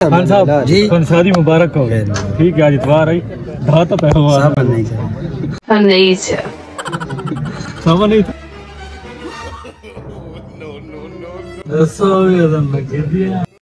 खान साहब जी शादी मुबारक हो। ठीक है, आज इतवार है, ढा तो पैसा हुआ नहीं सामान नहीं था।